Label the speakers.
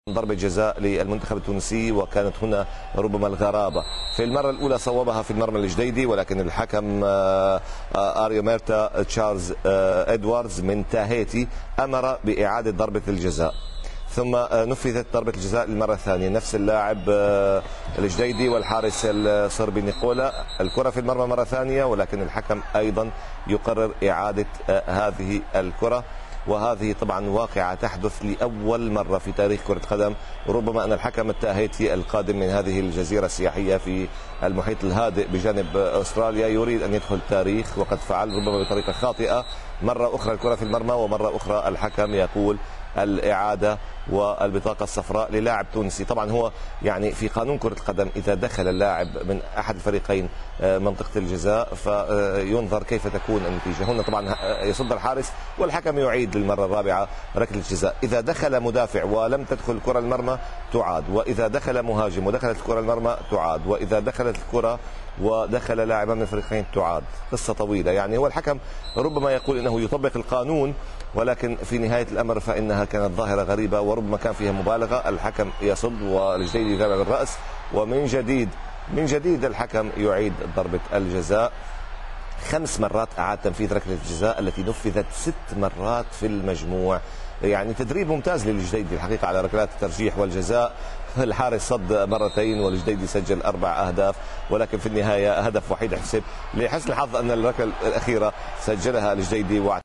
Speaker 1: ضربة جزاء للمنتخب التونسي، وكانت هنا ربما الغرابة. في المرة الأولى صوبها في المرمى الجديدي، ولكن الحكم أريوميرتا تشارلز إدواردز من تاهيتي أمر بإعادة ضربة الجزاء، ثم نفذت ضربة الجزاء للمرة الثانية. نفس اللاعب الجديدي والحارس الصربي نيكولا، الكرة في المرمى مرة ثانية، ولكن الحكم أيضا يقرر إعادة هذه الكرة. وهذه طبعا واقعة تحدث لأول مرة في تاريخ كرة قدم، وربما أن الحكم التاهيتي القادم من هذه الجزيرة السياحية في المحيط الهادئ بجانب أستراليا يريد أن يدخل التاريخ، وقد فعل ربما بطريقة خاطئة. مرة أخرى الكرة في المرمى، ومرة أخرى الحكم يقول الإعادة والبطاقة الصفراء للاعب تونسي. طبعا هو يعني في قانون كرة القدم إذا دخل اللاعب من أحد الفريقين منطقة الجزاء فينظر كيف تكون النتيجة. هنا طبعا يصد الحارس والحكم يعيد للمرة الرابعة ركلة الجزاء. إذا دخل مدافع ولم تدخل الكرة المرمى تعاد، وإذا دخل مهاجم ودخلت الكرة المرمى تعاد، وإذا دخلت الكرة ودخل لاعبا من الفريقين تعاد. قصة طويلة، يعني هو الحكم ربما يقول إنه يطبق القانون، ولكن في نهاية الأمر فإنها كانت ظاهرة غريبة وربما كان فيها مبالغة. الحكم يصد والجديد يتابع بالرأس، ومن جديد الحكم يعيد ضربة الجزاء. 5 مرات أعاد تنفيذ ركلة الجزاء التي نفذت 6 مرات في المجموع. يعني تدريب ممتاز للجديدي الحقيقة على ركلات الترجيح والجزاء. الحارس صد مرتين والجديدي سجل 4 أهداف، ولكن في النهاية هدف وحيد حسب. لحسن الحظ أن الركلة الأخيرة سجلها الجديدي.